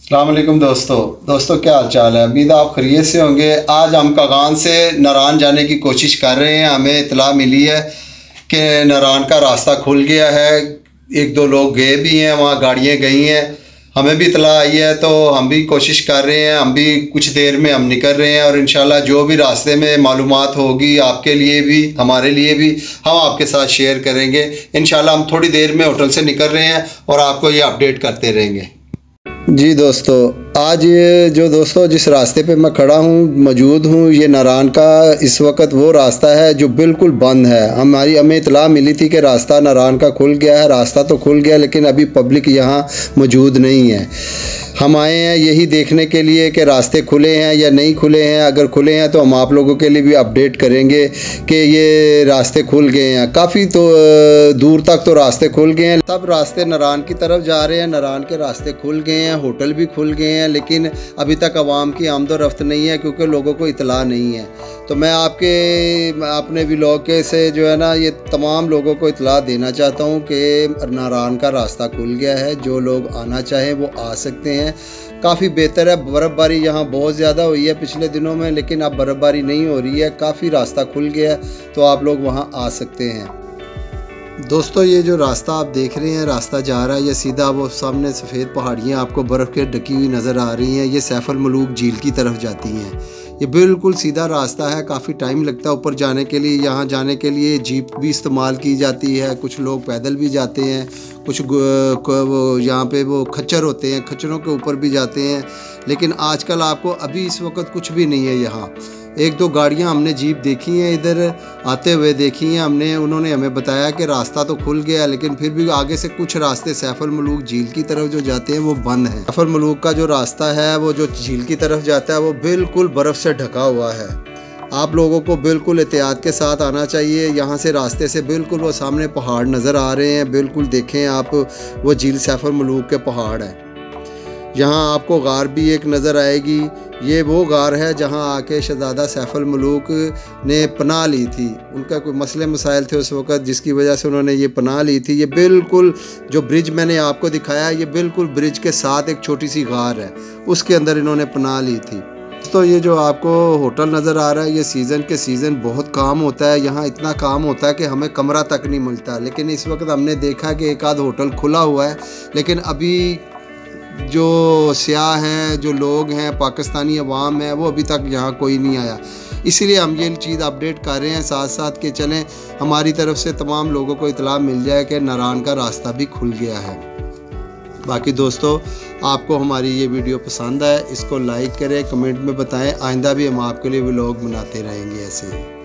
अस्सलाम वालेकुम दोस्तों क्या हाल चाल है। उम्मीद आप खैरियत से होंगे। आज हम कागान से नारान जाने की कोशिश कर रहे हैं। हमें इतला मिली है कि नारान का रास्ता खुल गया है। एक दो लोग गए भी हैं, वहाँ गाड़ियाँ गई हैं, हमें भी इतला आई है, तो हम भी कोशिश कर रहे हैं। हम भी कुछ देर में हम निकल रहे हैं और इंशाल्लाह जो भी रास्ते में मालूमात होगी आपके लिए भी हमारे लिए भी हम आपके साथ शेयर करेंगे। इंशाल्लाह हम थोड़ी देर में होटल से निकल रहे हैं और आपको ये अपडेट करते रहेंगे। जी दोस्तों, आज दोस्तों जिस रास्ते पे मैं खड़ा हूँ मौजूद हूँ, ये नारान का इस वक्त वो रास्ता है जो बिल्कुल बंद है। हमें इतला मिली थी कि रास्ता नारान का खुल गया है। रास्ता तो खुल गया लेकिन अभी पब्लिक यहाँ मौजूद नहीं है। हम आए हैं यही देखने के लिए कि रास्ते खुले हैं या नहीं खुले हैं। अगर खुले हैं तो हम आप लोगों के लिए भी अपडेट करेंगे कि ये रास्ते खुल गए हैं। काफ़ी तो दूर तक तो रास्ते खुल गए हैं। सब रास्ते नारान की तरफ जा रहे हैं। नारान के रास्ते खुल गए हैं, होटल भी खुल गए हैं, लेकिन अभी तक आवाम की आमदोरफ्त नहीं है क्योंकि लोगों को इतला नहीं है। तो मैं अपने व्लॉग के से जो है ना, ये तमाम लोगों को इतला देना चाहता हूँ कि नारान का रास्ता खुल गया है। जो लोग आना चाहें वो आ सकते हैं। काफ़ी बेहतर है। बर्फ़बारी यहाँ बहुत ज़्यादा हुई है पिछले दिनों में, लेकिन अब बर्फ़बारी नहीं हो रही है। काफ़ी रास्ता खुल गया है, तो आप लोग वहाँ आ सकते हैं। दोस्तों ये जो रास्ता आप देख रहे हैं, रास्ता जा रहा है ये सीधा, वो सामने सफ़ेद पहाड़ियाँ आपको बर्फ़ के ढकी हुई नज़र आ रही हैं। ये सैफ अल मलूक झील की तरफ जाती हैं। ये बिल्कुल सीधा रास्ता है। काफ़ी टाइम लगता है ऊपर जाने के लिए। यहाँ जाने के लिए जीप भी इस्तेमाल की जाती है। कुछ लोग पैदल भी जाते हैं, कुछ वो यहाँ पे वो खच्चर होते हैं, खच्चरों के ऊपर भी जाते हैं। लेकिन आजकल आपको अभी इस वक्त कुछ भी नहीं है यहाँ। एक दो गाड़ियाँ हमने जीप देखी हैं, इधर आते हुए देखी हैं हमने। उन्होंने हमें बताया कि रास्ता तो खुल गया, लेकिन फिर भी आगे से कुछ रास्ते सैफ अल मलूक झील की तरफ जो जाते हैं वो बंद हैं। सैफ अल मलूक का जो रास्ता है वो जो झील की तरफ जाता है वो बिल्कुल बर्फ़ से ढका हुआ है। आप लोगों को बिल्कुल एहतियात के साथ आना चाहिए। यहाँ से रास्ते से बिल्कुल वो सामने पहाड़ नज़र आ रहे हैं, बिल्कुल देखें आप, वो झील सैफ अल मलूक के पहाड़ है। यहाँ आपको गार भी एक नज़र आएगी। ये वो गार है जहाँ आके शहज़ादा सैफ अल मलूक ने पनाह ली थी। उनका कोई मसले मसाइल थे उस वक़्त जिसकी वजह से उन्होंने ये पनाह ली थी। ये बिल्कुल जो ब्रिज मैंने आपको दिखाया, ये बिल्कुल ब्रिज के साथ एक छोटी सी गार है, उसके अंदर इन्होंने पनाह ली थी। तो ये जो आपको होटल नज़र आ रहा है, ये सीज़न के सीज़न बहुत काम होता है यहाँ। इतना काम होता है कि हमें कमरा तक नहीं मिलता। लेकिन इस वक्त हमने देखा कि एक आध होटल खुला हुआ है, लेकिन अभी जो सियाह हैं, जो लोग हैं, पाकिस्तानी अवाम है, वो अभी तक यहाँ कोई नहीं आया। इसीलिए हम ये चीज़ अपडेट कर रहे हैं साथ साथ कि चलें हमारी तरफ से तमाम लोगों को इतला मिल जाए कि नारान का रास्ता भी खुल गया है। बाकी दोस्तों, आपको हमारी ये वीडियो पसंद आए, इसको लाइक करें, कमेंट में बताएं। आइंदा भी हम आपके लिए व्लॉग बनाते रहेंगे ऐसे ही।